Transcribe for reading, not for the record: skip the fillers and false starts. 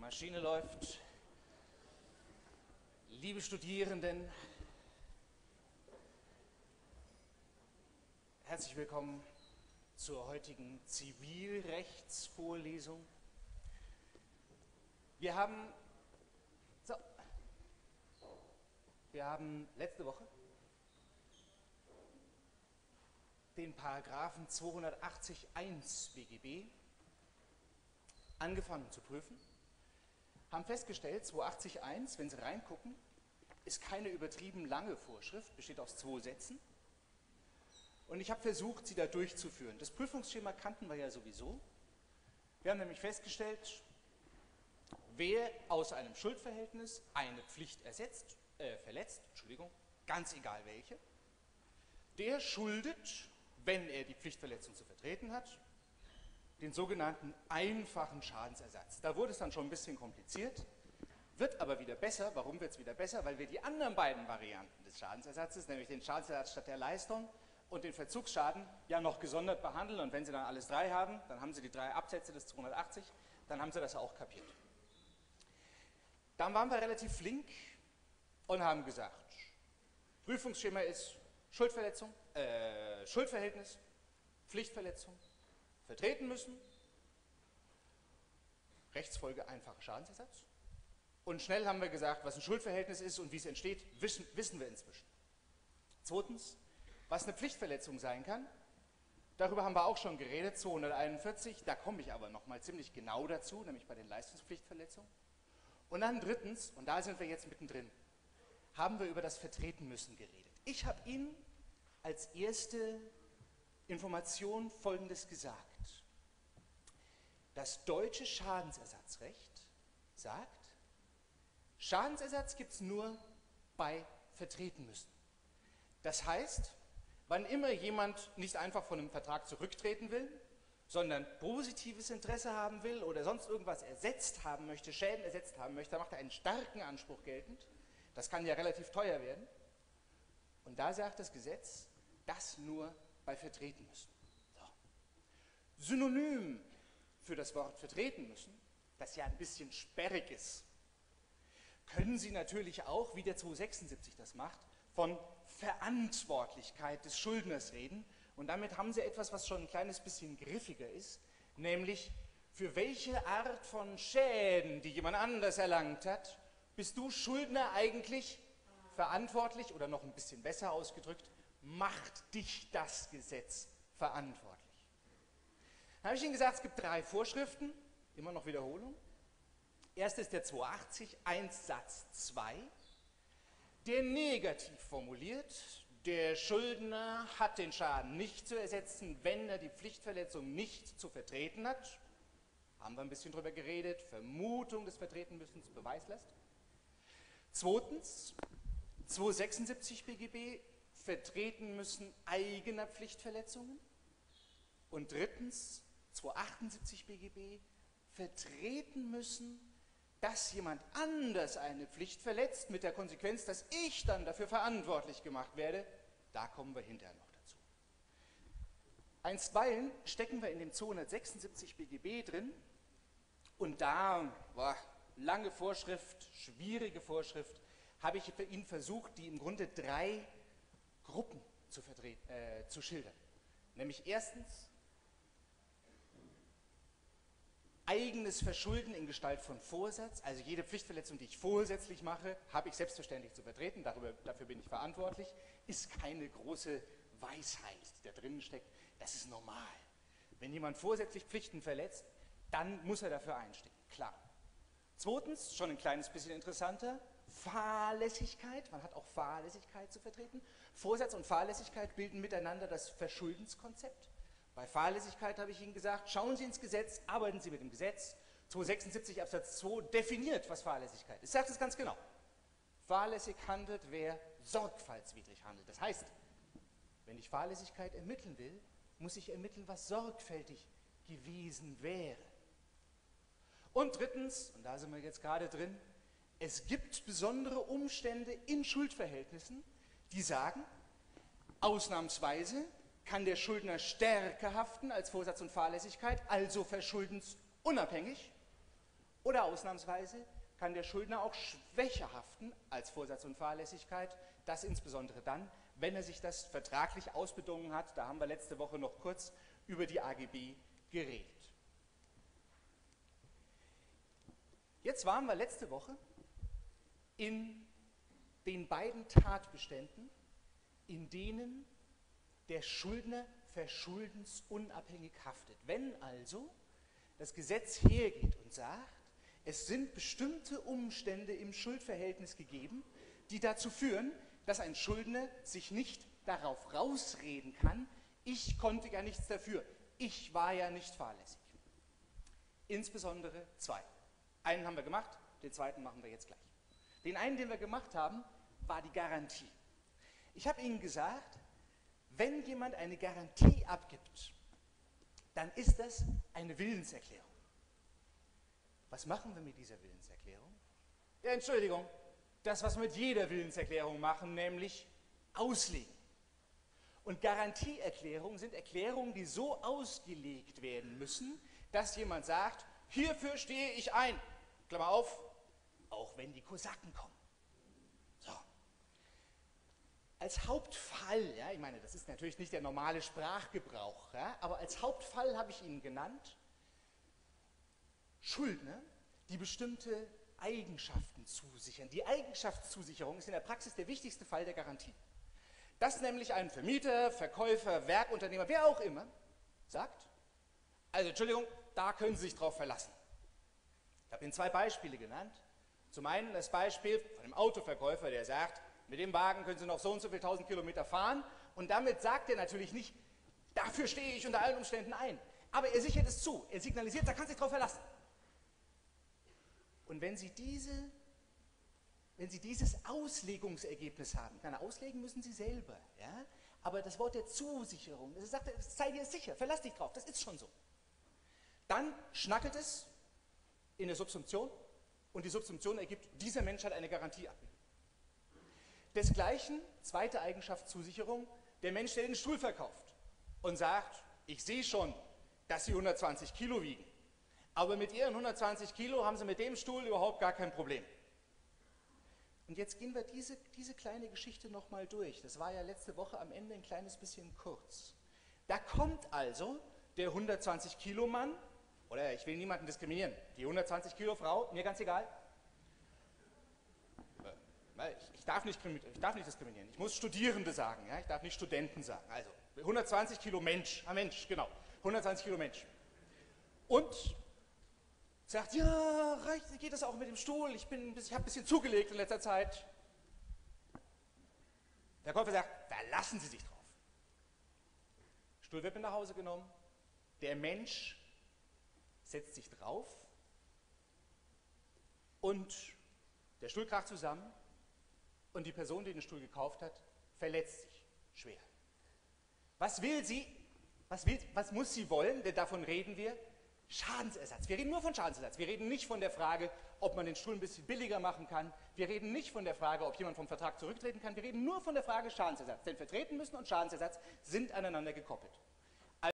Maschine läuft. Liebe Studierenden, herzlich willkommen zur heutigen Zivilrechtsvorlesung. Wir haben letzte Woche den Paragraphen 280.1 BGB angefangen zu prüfen, haben festgestellt, 280.1, wenn Sie reingucken, ist keine übertrieben lange Vorschrift, besteht aus 2 Sätzen. Und ich habe versucht, sie da durchzuführen. Das Prüfungsschema kannten wir ja sowieso. Wir haben nämlich festgestellt, wer aus einem Schuldverhältnis eine Pflicht verletzt, ganz egal welche, der schuldet, wenn er die Pflichtverletzung zu vertreten hat, den sogenannten einfachen Schadensersatz. Da wurde es dann schon ein bisschen kompliziert, wird aber wieder besser. Warum wird es wieder besser? Weil wir die anderen beiden Varianten des Schadensersatzes, nämlich den Schadensersatz statt der Leistung und den Verzugsschaden, ja noch gesondert behandeln. Und wenn Sie dann alles 3 haben, dann haben Sie die 3 Absätze des 280, dann haben Sie das auch kapiert. Dann waren wir relativ flink und haben gesagt, Prüfungsschema ist Schuldverhältnis, Pflichtverletzung, vertreten müssen, Rechtsfolge einfacher Schadensersatz. Und schnell haben wir gesagt, was ein Schuldverhältnis ist und wie es entsteht, wissen wir inzwischen. Zweitens, was eine Pflichtverletzung sein kann, darüber haben wir auch schon geredet, 241, da komme ich aber nochmal ziemlich genau dazu, nämlich bei den Leistungspflichtverletzungen. Und dann drittens, und da sind wir jetzt mittendrin, haben wir über das Vertreten müssen geredet. Ich habe Ihnen als erste Information Folgendes gesagt. Das deutsche Schadensersatzrecht sagt, Schadensersatz gibt es nur bei Vertreten müssen. Das heißt, wann immer jemand nicht einfach von einem Vertrag zurücktreten will, sondern positives Interesse haben will oder sonst irgendwas ersetzt haben möchte, Schäden ersetzt haben möchte, dann macht er einen starken Anspruch geltend. Das kann ja relativ teuer werden. Und da sagt das Gesetz, das nur bei vertreten müssen. So. Synonym für das Wort vertreten müssen, das ja ein bisschen sperrig ist, können Sie natürlich auch, wie der 276 das macht, von Verantwortlichkeit des Schuldners reden. Und damit haben Sie etwas, was schon ein kleines bisschen griffiger ist, nämlich für welche Art von Schäden, die jemand anders erlangt hat, bist du Schuldner eigentlich verantwortlich oder noch ein bisschen besser ausgedrückt, macht dich das Gesetz verantwortlich. Dann habe ich Ihnen gesagt, es gibt 3 Vorschriften, immer noch Wiederholung. Erst ist der 280.1 Satz 2, der negativ formuliert, der Schuldner hat den Schaden nicht zu ersetzen, wenn er die Pflichtverletzung nicht zu vertreten hat. Haben wir ein bisschen drüber geredet, Vermutung des Vertretenmüssens, Beweislast. Zweitens, 276 BGB, vertreten müssen eigener Pflichtverletzungen. Und drittens, 278 BGB, vertreten müssen, dass jemand anders eine Pflicht verletzt, mit der Konsequenz, dass ich dann dafür verantwortlich gemacht werde. Da kommen wir hinterher noch dazu. Einstweilen stecken wir in dem 276 BGB drin und da, lange Vorschrift, schwierige Vorschrift, habe ich für ihn versucht, die im Grunde 3 Gruppen zu schildern. Nämlich erstens, eigenes Verschulden in Gestalt von Vorsatz, also jede Pflichtverletzung, die ich vorsätzlich mache, habe ich selbstverständlich zu vertreten, dafür bin ich verantwortlich, ist keine große Weisheit, die da drinnen steckt, das ist normal. Wenn jemand vorsätzlich Pflichten verletzt, dann muss er dafür einstehen, klar. Zweitens, schon ein kleines bisschen interessanter, Fahrlässigkeit, man hat auch Fahrlässigkeit zu vertreten. Vorsatz und Fahrlässigkeit bilden miteinander das Verschuldenskonzept. Bei Fahrlässigkeit habe ich Ihnen gesagt, schauen Sie ins Gesetz, arbeiten Sie mit dem Gesetz. 276 Absatz 2 definiert, was Fahrlässigkeit ist. Sagt es ganz genau. Fahrlässig handelt, wer sorgfaltswidrig handelt. Das heißt, wenn ich Fahrlässigkeit ermitteln will, muss ich ermitteln, was sorgfältig gewesen wäre. Und drittens, und da sind wir jetzt gerade drin, es gibt besondere Umstände in Schuldverhältnissen, die sagen, ausnahmsweise kann der Schuldner stärker haften als Vorsatz und Fahrlässigkeit, also verschuldensunabhängig. Oder ausnahmsweise kann der Schuldner auch schwächer haften als Vorsatz und Fahrlässigkeit, das insbesondere dann, wenn er sich das vertraglich ausbedungen hat. Da haben wir letzte Woche noch kurz über die AGB geredet. Jetzt waren wir letzte Woche in den beiden Tatbeständen, in denen der Schuldner verschuldensunabhängig haftet. Wenn also das Gesetz hergeht und sagt, es sind bestimmte Umstände im Schuldverhältnis gegeben, die dazu führen, dass ein Schuldner sich nicht darauf rausreden kann, ich konnte ja nichts dafür, ich war ja nicht fahrlässig. Insbesondere zwei. Einen haben wir gemacht, den zweiten machen wir jetzt gleich. Den einen, den wir gemacht haben, war die Garantie. Ich habe Ihnen gesagt, wenn jemand eine Garantie abgibt, dann ist das eine Willenserklärung. Was machen wir mit dieser Willenserklärung? Ja, Entschuldigung, das, was wir mit jeder Willenserklärung machen, nämlich auslegen. Und Garantieerklärungen sind Erklärungen, die so ausgelegt werden müssen, dass jemand sagt, hierfür stehe ich ein, Klammer auf, auch wenn die Kosaken kommen. So. Als Hauptfall, ja, ich meine, das ist natürlich nicht der normale Sprachgebrauch, ja, aber als Hauptfall habe ich Ihnen genannt, Schuldner, die bestimmte Eigenschaften zusichern. Die Eigenschaftszusicherung ist in der Praxis der wichtigste Fall der Garantie. Dass nämlich ein Vermieter, Verkäufer, Werkunternehmer, wer auch immer, sagt, also Entschuldigung, da können Sie sich drauf verlassen. Ich habe Ihnen zwei Beispiele genannt. Zum einen das Beispiel von einem Autoverkäufer, der sagt, mit dem Wagen können Sie noch so und so viele 1000 Kilometer fahren, und damit sagt er natürlich nicht, dafür stehe ich unter allen Umständen ein. Aber er sichert es zu, er signalisiert, da kannst du dich drauf verlassen. Und wenn Sie dieses Auslegungsergebnis haben, keine auslegen müssen Sie selber, ja? Aber das Wort der Zusicherung, das sagt, sei dir sicher, verlass dich drauf, das ist schon so. Dann schnackelt es in der Subsumption und die Subsumption ergibt, dieser Mensch hat eine Garantie abgegeben. Desgleichen, zweite Eigenschaft Zusicherung, der Mensch, der den Stuhl verkauft und sagt, ich sehe schon, dass Sie 120 Kilo wiegen, aber mit Ihren 120 Kilo haben Sie mit dem Stuhl überhaupt gar kein Problem. Und jetzt gehen wir diese kleine Geschichte nochmal durch. Das war ja letzte Woche am Ende ein kleines bisschen kurz. Da kommt also der 120 Kilo Mann, oder ich will niemanden diskriminieren, die 120 Kilo Frau, mir ganz egal. Ich darf nicht diskriminieren, ich muss Studierende sagen, ja? Ich darf nicht Studenten sagen. Also 120 Kilo Mensch, genau, 120 Kilo Mensch. Und sagt, ja, reicht, geht das auch mit dem Stuhl, ich habe ein bisschen zugelegt in letzter Zeit. Der Käufer sagt, verlassen Sie sich drauf. Stuhl wird mit nach Hause genommen, der Mensch setzt sich drauf und der Stuhl kracht zusammen und die Person, die den Stuhl gekauft hat, verletzt sich schwer. Was will sie? Was muss sie wollen? Denn davon reden wir. Schadensersatz. Wir reden nur von Schadensersatz. Wir reden nicht von der Frage, ob man den Stuhl ein bisschen billiger machen kann. Wir reden nicht von der Frage, ob jemand vom Vertrag zurücktreten kann. Wir reden nur von der Frage Schadensersatz. Denn vertreten müssen und Schadensersatz sind aneinander gekoppelt.